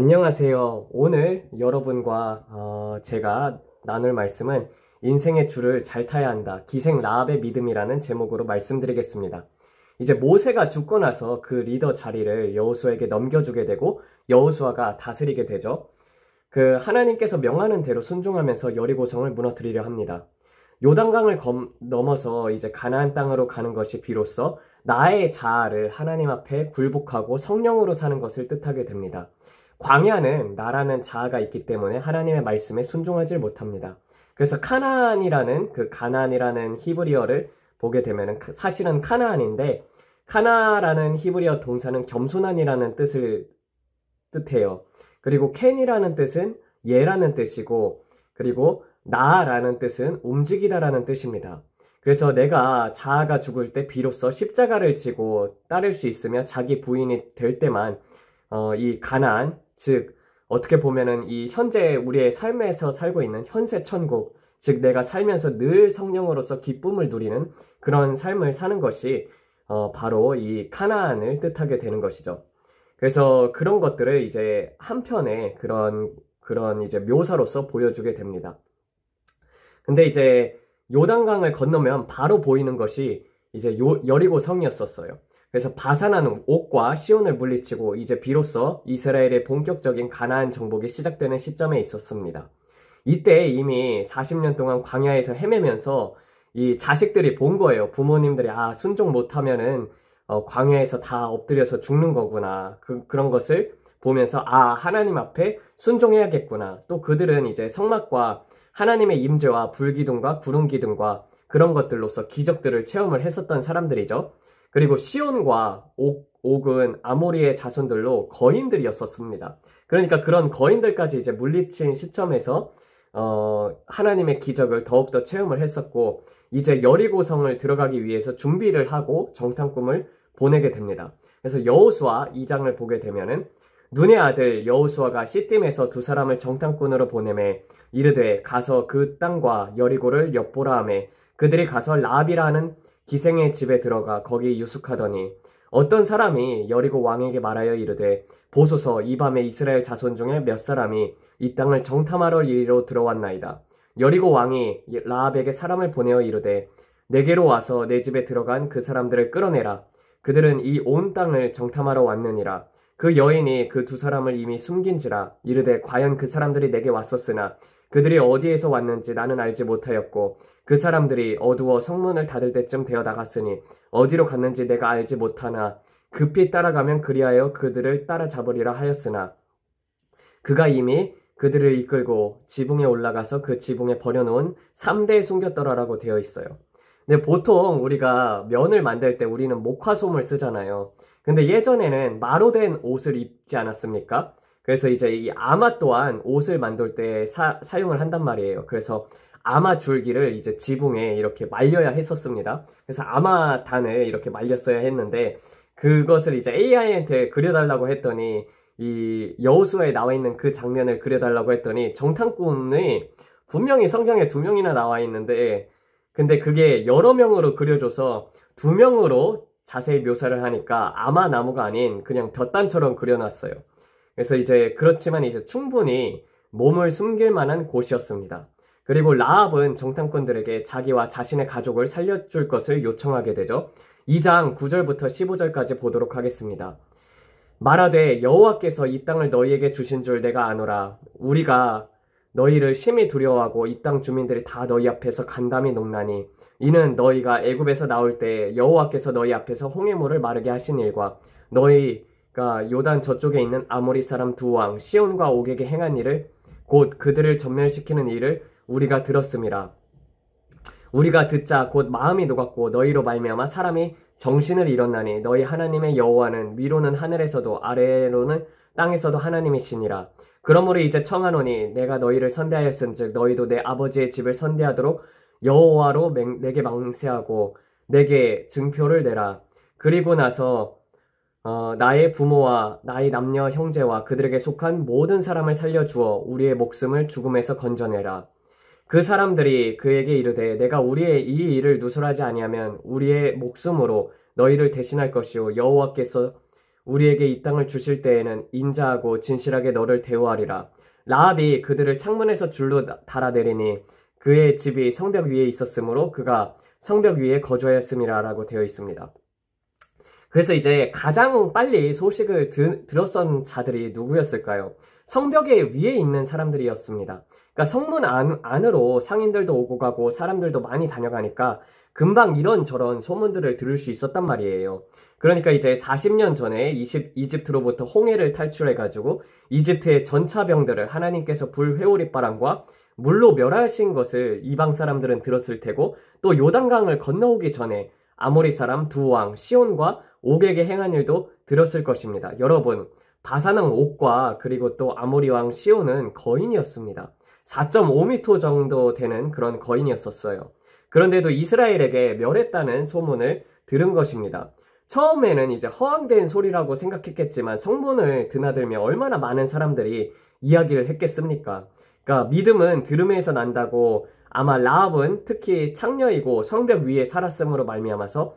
안녕하세요. 오늘 여러분과 제가 나눌 말씀은 인생의 줄을 잘 타야 한다. 기생 라합의 믿음이라는 제목으로 말씀드리겠습니다. 이제 모세가 죽고 나서 그 리더 자리를 여호수아에게 넘겨주게 되고 여호수아가 다스리게 되죠. 그 하나님께서 명하는 대로 순종하면서 여리고성을 무너뜨리려 합니다. 요단강을 넘어서 이제 가나안 땅으로 가는 것이 비로소 나의 자아를 하나님 앞에 굴복하고 성령으로 사는 것을 뜻하게 됩니다. 광야는 나라는 자아가 있기 때문에 하나님의 말씀에 순종하지 못합니다. 그래서 가나안이라는 히브리어를 보게 되면 사실은 카나안인데, 카나라는 히브리어 동사는 겸손한이라는 뜻을 뜻해요. 그리고 켄이라는 뜻은 예라는 뜻이고, 그리고 나라는 뜻은 움직이다라는 뜻입니다. 그래서 내가 자아가 죽을 때 비로소 십자가를 지고 따를 수 있으며 자기 부인이 될 때만 이 가나안, 즉 어떻게 보면은 이 현재 우리의 삶에서 살고 있는 현세 천국, 즉 내가 살면서 늘 성령으로서 기쁨을 누리는 그런 삶을 사는 것이 바로 이 가나안을 뜻하게 되는 것이죠. 그래서 그런 것들을 이제 한편의 그런 이제 묘사로서 보여주게 됩니다. 근데 이제 요단강을 건너면 바로 보이는 것이 이제 여리고 성이었었어요. 그래서 바산한 옥과 시온을 물리치고 이제 비로소 이스라엘의 본격적인 가나안 정복이 시작되는 시점에 있었습니다. 이때 이미 40년 동안 광야에서 헤매면서 이 자식들이 본 거예요. 부모님들이 순종 못하면은 광야에서 다 엎드려서 죽는 거구나. 그런 것을 보면서 하나님 앞에 순종해야겠구나. 또 그들은 이제 성막과 하나님의 임재와 불기둥과 구름기둥과 그런 것들로서 기적들을 체험을 했었던 사람들이죠. 그리고 시온과 옥은 아모리의 자손들로 거인들이었었습니다. 그러니까 그런 거인들까지 이제 물리친 시점에서 하나님의 기적을 더욱더 체험을 했었고, 이제 여리고성을 들어가기 위해서 준비를 하고 정탐꾼을 보내게 됩니다. 그래서 여호수아 2장을 보게 되면은 눈의 아들 여호수아가 시딤에서 두 사람을 정탐꾼으로 보내매 이르되 가서 그 땅과 여리고를 엿보라 하매 그들이 가서 라합이라 하는 기생의 집에 들어가 거기 유숙하더니 어떤 사람이 여리고 왕에게 말하여 이르되 보소서 이 밤에 이스라엘 자손 중에 몇 사람이 이 땅을 정탐하러 이리로 들어왔나이다. 여리고 왕이 라합에게 사람을 보내어 이르되 내게로 와서 내 집에 들어간 그 사람들을 끌어내라. 그들은 이 온 땅을 정탐하러 왔느니라. 그 여인이 그 두 사람을 이미 숨긴지라. 이르되 과연 그 사람들이 내게 왔었으나 그들이 어디에서 왔는지 나는 알지 못하였고 그 사람들이 어두워 성문을 닫을 때쯤 되어 나갔으니 어디로 갔는지 내가 알지 못하나 급히 따라가면 그리하여 그들을 따라잡으리라 하였으나 그가 이미 그들을 이끌고 지붕에 올라가서 그 지붕에 버려놓은 3대에 숨겼더라라고 되어 있어요. 근데 보통 우리가 면을 만들 때 우리는 목화솜을 쓰잖아요. 근데 예전에는 마로 된 옷을 입지 않았습니까? 그래서 이제 이 아마 또한 옷을 만들 때 사용을 한단 말이에요. 그래서 아마 줄기를 이제 지붕에 이렇게 말려야 했었습니다. 그래서 아마단을 이렇게 말렸어야 했는데 그것을 이제 AI한테 그려달라고 했더니 이 여호수아에 나와 있는 그 장면을 그려달라고 했더니 정탐꾼이 분명히 성경에 2명이나 나와 있는데 근데 그게 여러 명으로 그려줘서 2명으로 자세히 묘사를 하니까 아마 나무가 아닌 그냥 볕단처럼 그려놨어요. 그래서 이제 그렇지만 이제 충분히 몸을 숨길 만한 곳이었습니다. 그리고 라합은 정탐꾼들에게 자기와 자신의 가족을 살려줄 것을 요청하게 되죠. 2장 9절부터 15절까지 보도록 하겠습니다. 말하되 여호와께서 이 땅을 너희에게 주신 줄 내가 아노라. 우리가 너희를 심히 두려워하고 이 땅 주민들이 다 너희 앞에서 간담이 녹나니 이는 너희가 애굽에서 나올 때 여호와께서 너희 앞에서 홍해물을 마르게 하신 일과 너희가 요단 저쪽에 있는 아모리 사람 두 왕 시온과 옥에게 행한 일을 곧 그들을 전멸시키는 일을 우리가 들었음이라. 우리가 듣자 곧 마음이 녹았고 너희로 말미암아 사람이 정신을 잃었나니 너희 하나님의 여호와는 위로는 하늘에서도 아래로는 땅에서도 하나님이시니라. 그러므로 이제 청하노니 내가 너희를 선대하였은즉 너희도 내 아버지의 집을 선대하도록 여호와로 내게 맹세하고 내게 증표를 내라. 그리고 나서 나의 부모와 나의 남녀 형제와 그들에게 속한 모든 사람을 살려주어 우리의 목숨을 죽음에서 건져내라. 그 사람들이 그에게 이르되 내가 우리의 이 일을 누설하지 아니하면 우리의 목숨으로 너희를 대신할 것이요 여호와께서 우리에게 이 땅을 주실 때에는 인자하고 진실하게 너를 대우하리라. 라합이 그들을 창문에서 줄로 달아내리니 그의 집이 성벽 위에 있었으므로 그가 성벽 위에 거주하였음이라라고 되어 있습니다. 그래서 이제 가장 빨리 소식을 들었던 자들이 누구였을까요? 성벽의 위에 있는 사람들이었습니다. 그러니까 성문 안으로 상인들도 오고 가고 사람들도 많이 다녀가니까 금방 이런저런 소문들을 들을 수 있었단 말이에요. 그러니까 이제 40년 전에 이집트로부터 홍해를 탈출해가지고 이집트의 전차병들을 하나님께서 불회오리바람과 물로 멸하신 것을 이방 사람들은 들었을 테고, 또 요단강을 건너오기 전에 아모리 사람 두 왕 시온과 옥에게 행한 일도 들었을 것입니다. 여러분, 바사왕 옥과 그리고 또 아모리 왕 시온은 거인이었습니다. 4.5m 정도 되는 그런 거인이었었어요. 그런데도 이스라엘에게 멸했다는 소문을 들은 것입니다. 처음에는 이제 허황된 소리라고 생각했겠지만 성문을 드나들며 얼마나 많은 사람들이 이야기를 했겠습니까? 그러니까 믿음은 들음에서 난다고, 아마 라합은 특히 창녀이고 성벽 위에 살았음으로 말미암아서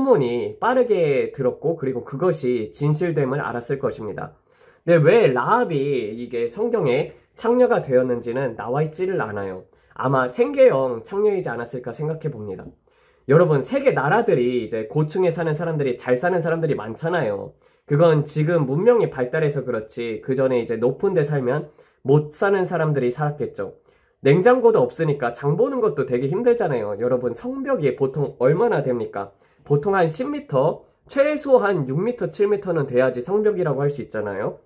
소문이 빠르게 들었고, 그리고 그것이 진실됨을 알았을 것입니다. 근데 왜 라합이 이게 성경에 창녀가 되었는지는 나와 있지를 않아요. 아마 생계형 창녀이지 않았을까 생각해 봅니다. 여러분, 세계 나라들이 이제 고층에 사는 사람들이, 잘 사는 사람들이 많잖아요. 그건 지금 문명이 발달해서 그렇지, 그 전에 이제 높은 데 살면 못 사는 사람들이 살았겠죠. 냉장고도 없으니까 장 보는 것도 되게 힘들잖아요. 여러분, 성벽이 보통 얼마나 됩니까? 보통 한 10m, 최소한 6m, 7m는 돼야지 성벽이라고 할 수 있잖아요.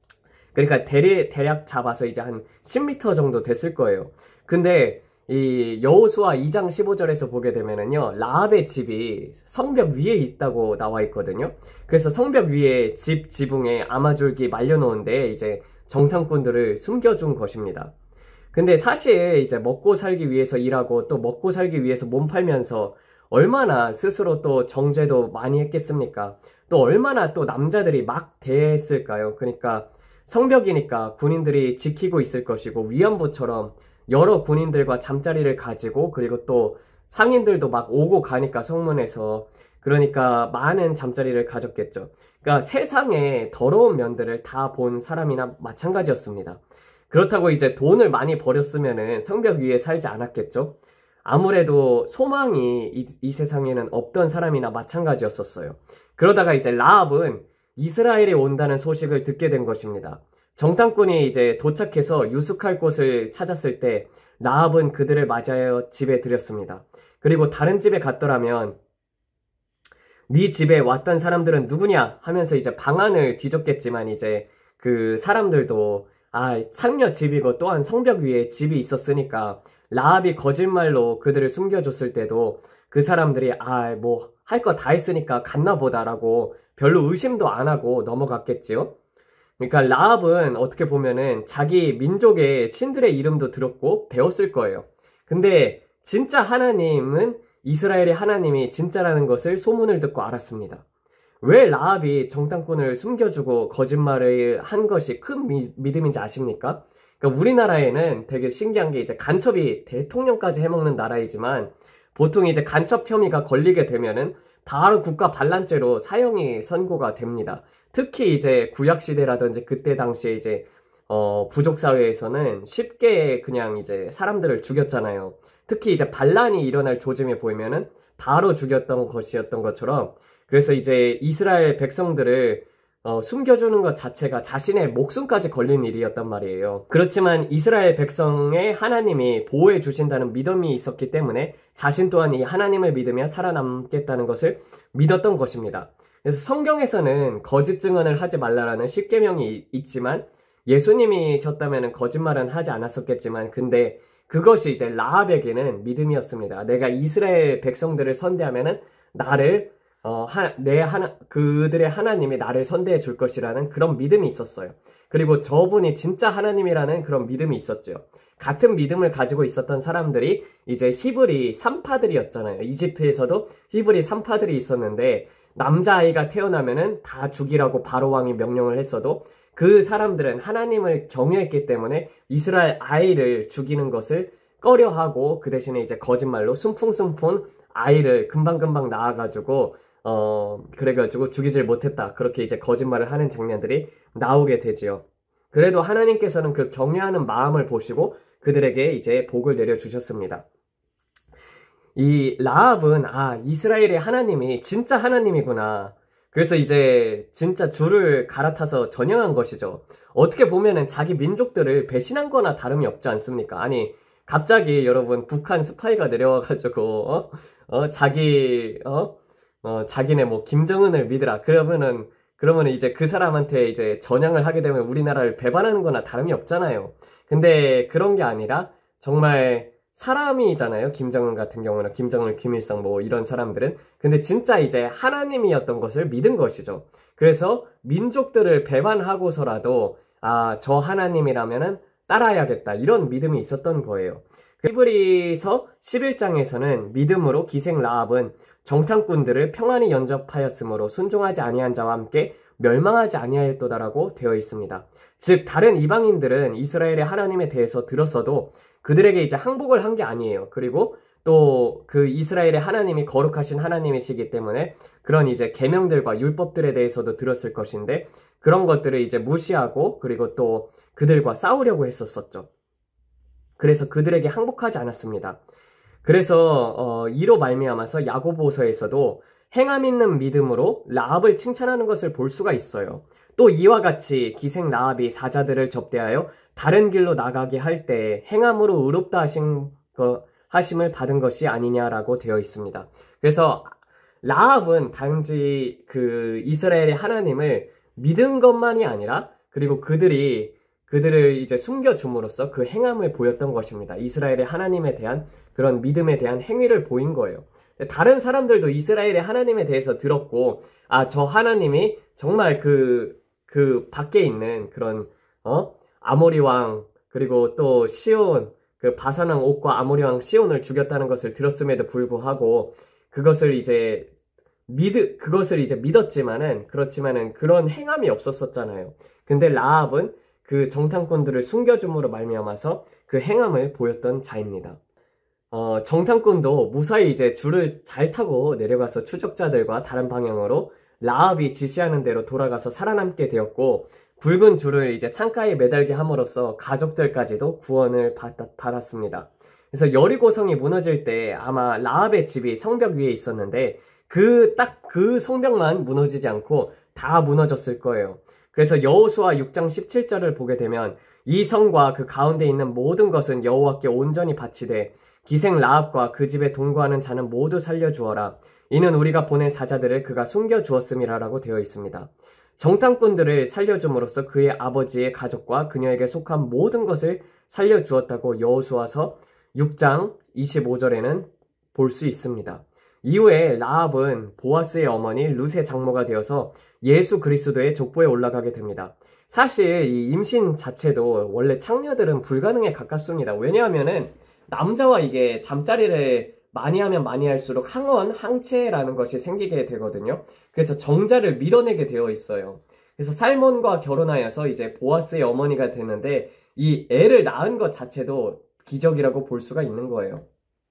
그러니까 대략 잡아서 이제 한 10m 정도 됐을 거예요. 근데 이 여호수아 2장 15절에서 보게 되면은요, 라합의 집이 성벽 위에 있다고 나와 있거든요. 그래서 성벽 위에 집 지붕에 아마줄기 말려놓은데 이제 정탐꾼들을 숨겨준 것입니다. 근데 사실 이제 먹고 살기 위해서 일하고 또 먹고 살기 위해서 몸 팔면서 얼마나 스스로 또 정죄도 많이 했겠습니까? 또 얼마나 또 남자들이 막 대했을까요? 그러니까 성벽이니까 군인들이 지키고 있을 것이고, 위안부처럼 여러 군인들과 잠자리를 가지고, 그리고 또 상인들도 막 오고 가니까 성문에서, 그러니까 많은 잠자리를 가졌겠죠. 그러니까 세상의 더러운 면들을 다 본 사람이나 마찬가지였습니다. 그렇다고 이제 돈을 많이 벌였으면은 성벽 위에 살지 않았겠죠. 아무래도 소망이 이 세상에는 없던 사람이나 마찬가지였었어요. 그러다가 이제 라합은 이스라엘에 온다는 소식을 듣게 된 것입니다. 정탐꾼이 이제 도착해서 유숙할 곳을 찾았을 때 라합은 그들을 맞이하여 집에 들였습니다. 그리고 다른 집에 갔더라면 네 집에 왔던 사람들은 누구냐 하면서 이제 방안을 뒤졌겠지만, 이제 그 사람들도 창녀 집이고 또한 성벽 위에 집이 있었으니까 라합이 거짓말로 그들을 숨겨줬을 때도 그 사람들이 뭐 할 거 다 했으니까 갔나 보다라고 별로 의심도 안 하고 넘어갔겠지요. 그러니까 라합은 어떻게 보면은 자기 민족의 신들의 이름도 들었고 배웠을 거예요. 근데 진짜 하나님은, 이스라엘의 하나님이 진짜라는 것을 소문을 듣고 알았습니다. 왜 라합이 정탐꾼을 숨겨주고 거짓말을 한 것이 큰 믿음인지 아십니까? 그러니까 우리나라에는 되게 신기한 게, 이제 간첩이 대통령까지 해먹는 나라이지만 보통 이제 간첩 혐의가 걸리게 되면은 바로 국가 반란죄로 사형이 선고가 됩니다. 특히 이제 구약시대라든지 그때 당시에 이제 부족사회에서는 쉽게 그냥 이제 사람들을 죽였잖아요. 특히 이제 반란이 일어날 조짐이 보이면은 바로 죽였던 것이었던 것처럼, 그래서 이제 이스라엘 백성들을 숨겨주는 것 자체가 자신의 목숨까지 걸린 일이었단 말이에요. 그렇지만 이스라엘 백성의 하나님이 보호해 주신다는 믿음이 있었기 때문에 자신 또한 이 하나님을 믿으며 살아남겠다는 것을 믿었던 것입니다. 그래서 성경에서는 거짓 증언을 하지 말라라는 십계명이 있지만, 예수님이셨다면 거짓말은 하지 않았었겠지만, 근데 그것이 이제 라합에게는 믿음이었습니다. 내가 이스라엘 백성들을 선대하면은 나를 그들의 하나님이 나를 선대해 줄 것이라는 그런 믿음이 있었어요. 그리고 저분이 진짜 하나님이라는 그런 믿음이 있었죠. 같은 믿음을 가지고 있었던 사람들이 이제 히브리 산파들이었잖아요. 이집트에서도 히브리 산파들이 있었는데, 남자아이가 태어나면은 다 죽이라고 바로왕이 명령을 했어도 그 사람들은 하나님을 경외했기 때문에 이스라엘 아이를 죽이는 것을 꺼려하고, 그 대신에 이제 거짓말로 숨풍숨풍 아이를 금방금방 낳아가지고 그래가지고 죽이질 못했다. 그렇게 이제 거짓말을 하는 장면들이 나오게 되지요. 그래도 하나님께서는 그 경외하는 마음을 보시고 그들에게 이제 복을 내려주셨습니다. 이 라합은 이스라엘의 하나님이 진짜 하나님이구나. 그래서 이제 진짜 줄을 갈아타서 전향한 것이죠. 어떻게 보면은 자기 민족들을 배신한 거나 다름이 없지 않습니까? 아니, 갑자기 여러분 북한 스파이가 내려와가지고 자기네 뭐 김정은을 믿으라. 그러면은 이제 그 사람한테 이제 전향을 하게 되면 우리나라를 배반하는 거나 다름이 없잖아요. 근데 그런 게 아니라 정말 사람이잖아요. 김정은 같은 경우는 김정은, 김일성 뭐 이런 사람들은. 근데 진짜 이제 하나님이었던 것을 믿은 것이죠. 그래서 민족들을 배반하고서라도 저 하나님이라면은 따라야겠다. 이런 믿음이 있었던 거예요. 히브리서 11장에서는 믿음으로 기생 라합은 정탐꾼들을 평안히 영접하였으므로 순종하지 아니한 자와 함께 멸망하지 아니하였도다라고 되어 있습니다. 즉 다른 이방인들은 이스라엘의 하나님에 대해서 들었어도 그들에게 이제 항복을 한 게 아니에요. 그리고 또 그 이스라엘의 하나님이 거룩하신 하나님이시기 때문에 그런 이제 계명들과 율법들에 대해서도 들었을 것인데 그런 것들을 이제 무시하고 그리고 또 그들과 싸우려고 했었었죠. 그래서 그들에게 항복하지 않았습니다. 그래서 이로 말미암아서 야고보서에서도 행함 있는 믿음으로 라합을 칭찬하는 것을 볼 수가 있어요. 또 이와 같이 기생 라합이 사자들을 접대하여 다른 길로 나가게 할 때 행함으로 의롭다 하심을 받은 것이 아니냐라고 되어 있습니다. 그래서 라합은 단지 그 이스라엘의 하나님을 믿은 것만이 아니라 그리고 그들을 이제 숨겨줌으로써 그 행함을 보였던 것입니다. 이스라엘의 하나님에 대한 그런 믿음에 대한 행위를 보인 거예요. 다른 사람들도 이스라엘의 하나님에 대해서 들었고 저 하나님이 정말 그 밖에 있는 그런 아모리 왕 그리고 또 시온 그 바산 왕 옥과 아모리 왕 시온을 죽였다는 것을 들었음에도 불구하고 그것을 이제 믿었지만은 그렇지만은 그런 행함이 없었었잖아요. 근데 라합은 그 정탐꾼들을 숨겨줌으로 말미암아서 그 행함을 보였던 자입니다. 정탐꾼도 무사히 이제 줄을 잘 타고 내려가서 추적자들과 다른 방향으로 라합이 지시하는 대로 돌아가서 살아남게 되었고 붉은 줄을 이제 창가에 매달게 함으로써 가족들까지도 구원을 받았습니다. 그래서 여리고성이 무너질 때 아마 라합의 집이 성벽 위에 있었는데 그 성벽만 무너지지 않고 다 무너졌을 거예요. 그래서 여호수아 6장 17절을 보게 되면 이 성과 그 가운데 있는 모든 것은 여호와께 온전히 바치되 기생 라합과 그 집에 동거하는 자는 모두 살려주어라. 이는 우리가 보낸 사자들을 그가 숨겨주었음이라라고 되어 있습니다. 정탐꾼들을 살려줌으로써 그의 아버지의 가족과 그녀에게 속한 모든 것을 살려주었다고 여호수아서 6장 25절에는 볼 수 있습니다. 이후에 라합은 보아스의 어머니 룻의 장모가 되어서 예수 그리스도의 족보에 올라가게 됩니다. 사실 이 임신 자체도 원래 창녀들은 불가능에 가깝습니다. 왜냐하면은 남자와 이게 잠자리를 많이 하면 많이 할수록 항체라는 것이 생기게 되거든요. 그래서 정자를 밀어내게 되어 있어요. 그래서 살몬과 결혼하여서 이제 보아스의 어머니가 되는데 이 애를 낳은 것 자체도 기적이라고 볼 수가 있는 거예요.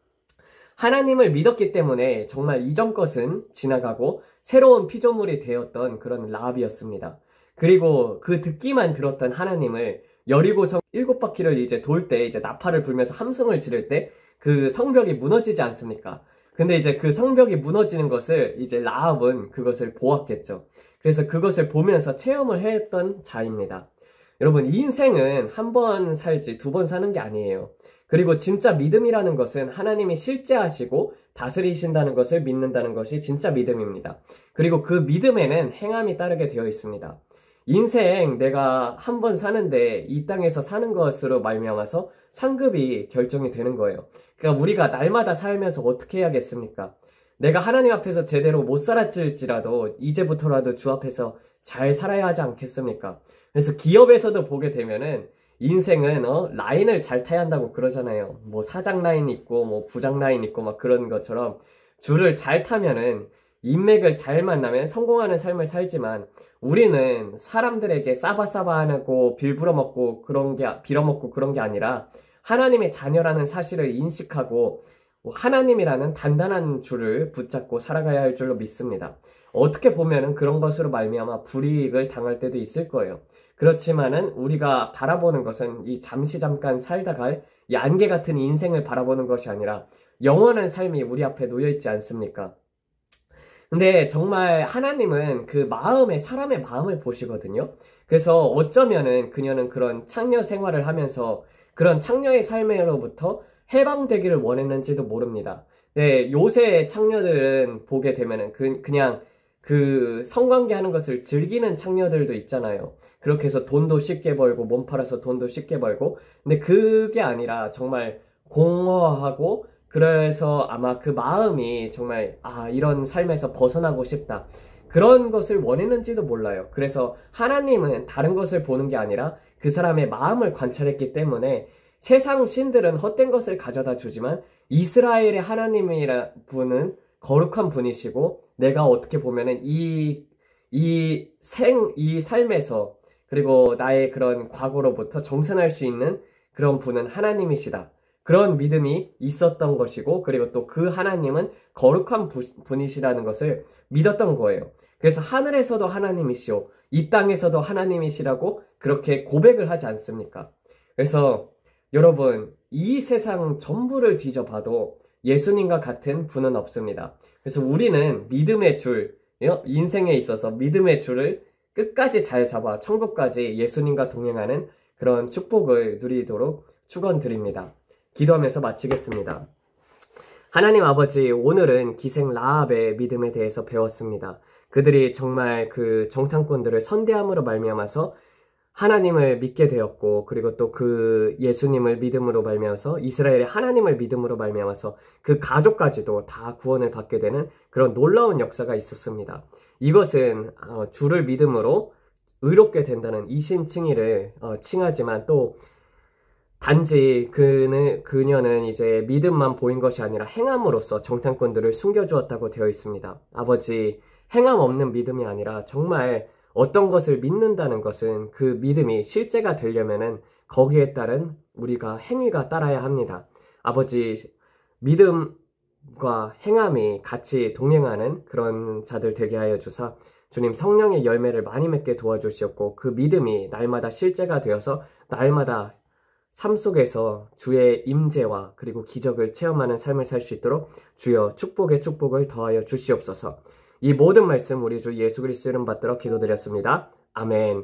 하나님을 믿었기 때문에 정말 이전 것은 지나가고 새로운 피조물이 되었던 그런 라합이었습니다. 그리고 그 듣기만 들었던 하나님을 여리고성 7바퀴를 이제 돌 때 이제 나팔을 불면서 함성을 지를 때 그 성벽이 무너지지 않습니까? 근데 이제 그 성벽이 무너지는 것을 이제 라합은 그것을 보았겠죠. 그래서 그것을 보면서 체험을 했던 자입니다. 여러분, 인생은 한 번 살지 두 번 사는 게 아니에요. 그리고 진짜 믿음이라는 것은 하나님이 실제하시고 다스리신다는 것을 믿는다는 것이 진짜 믿음입니다. 그리고 그 믿음에는 행함이 따르게 되어 있습니다. 인생 내가 한 번 사는데 이 땅에서 사는 것으로 말미암아서 상급이 결정이 되는 거예요. 그러니까 우리가 날마다 살면서 어떻게 해야겠습니까? 내가 하나님 앞에서 제대로 못 살았을지라도 이제부터라도 주 앞에서 잘 살아야 하지 않겠습니까? 그래서 기업에서도 보게 되면은 인생은 라인을 잘 타야 한다고 그러잖아요. 뭐 사장 라인 있고 뭐 부장 라인 있고 막 그런 것처럼 줄을 잘 타면은 인맥을 잘 만나면 성공하는 삶을 살지만 우리는 사람들에게 싸바싸바하고 빌어먹고 그런 게 아니라 하나님의 자녀라는 사실을 인식하고 하나님이라는 단단한 줄을 붙잡고 살아가야 할 줄로 믿습니다. 어떻게 보면은 그런 것으로 말미암아 불이익을 당할 때도 있을 거예요. 그렇지만은 우리가 바라보는 것은 이 잠시 잠깐 살다 갈 이 안개 같은 인생을 바라보는 것이 아니라 영원한 삶이 우리 앞에 놓여 있지 않습니까? 근데 정말 하나님은 그 마음에 사람의 마음을 보시거든요. 그래서 어쩌면은 그녀는 그런 창녀 생활을 하면서 그런 창녀의 삶으로부터 해방되기를 원했는지도 모릅니다. 네, 요새 창녀들은 보게 되면은 그냥 그 성관계 하는 것을 즐기는 창녀들도 있잖아요. 그렇게 해서 돈도 쉽게 벌고 몸 팔아서 돈도 쉽게 벌고, 근데 그게 아니라 정말 공허하고, 그래서 아마 그 마음이 정말 이런 삶에서 벗어나고 싶다, 그런 것을 원했는지도 몰라요. 그래서 하나님은 다른 것을 보는 게 아니라 그 사람의 마음을 관찰했기 때문에 세상 신들은 헛된 것을 가져다 주지만 이스라엘의 하나님이라 분은 거룩한 분이시고, 내가 어떻게 보면은 이 삶에서, 그리고 나의 그런 과거로부터 정산할 수 있는 그런 분은 하나님이시다, 그런 믿음이 있었던 것이고, 그리고 또 그 하나님은 거룩한 분이시라는 것을 믿었던 거예요. 그래서 하늘에서도 하나님이시오, 이 땅에서도 하나님이시라고 그렇게 고백을 하지 않습니까? 그래서 여러분, 이 세상 전부를 뒤져봐도 예수님과 같은 분은 없습니다. 그래서 우리는 믿음의 줄, 인생에 있어서 믿음의 줄을 끝까지 잘 잡아 천국까지 예수님과 동행하는 그런 축복을 누리도록 축원드립니다. 기도하면서 마치겠습니다. 하나님 아버지, 오늘은 기생 라합의 믿음에 대해서 배웠습니다. 그들이 정말 그 정탐꾼들을 선대함으로 말미암아서 하나님을 믿게 되었고, 그리고 또 그 예수님을 믿음으로 말미암아서, 이스라엘의 하나님을 믿음으로 말미암아서 그 가족까지도 다 구원을 받게 되는 그런 놀라운 역사가 있었습니다. 이것은 주를 믿음으로 의롭게 된다는 이신칭의를 칭하지만, 또 단지 그녀는 이제 믿음만 보인 것이 아니라 행함으로써 정탐꾼들을 숨겨주었다고 되어 있습니다. 아버지, 행함 없는 믿음이 아니라 정말 어떤 것을 믿는다는 것은 그 믿음이 실제가 되려면은 거기에 따른 우리가 행위가 따라야 합니다. 아버지, 믿음과 행함이 같이 동행하는 그런 자들 되게 하여 주사, 주님 성령의 열매를 많이 맺게 도와주시었고, 그 믿음이 날마다 실제가 되어서 날마다 삶 속에서 주의 임재와 그리고 기적을 체험하는 삶을 살 수 있도록 주여 축복의 축복을 더하여 주시옵소서. 이 모든 말씀 우리 주 예수 그리스도 이름 받들어 기도드렸습니다. 아멘.